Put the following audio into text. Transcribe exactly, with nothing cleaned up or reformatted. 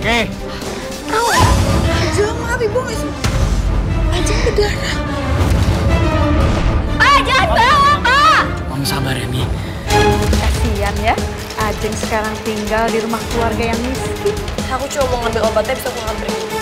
Oke. Jangan maaf ibu nggak sih. Ajeng berdarah. Ah, jangan bawa, Pak! Kamu sabar ya, Mi. Kasian ya, Ajeng sekarang tinggal di rumah keluarga yang miskin. Aku cuma mau ngambil obatnya, bisa aku ngambil.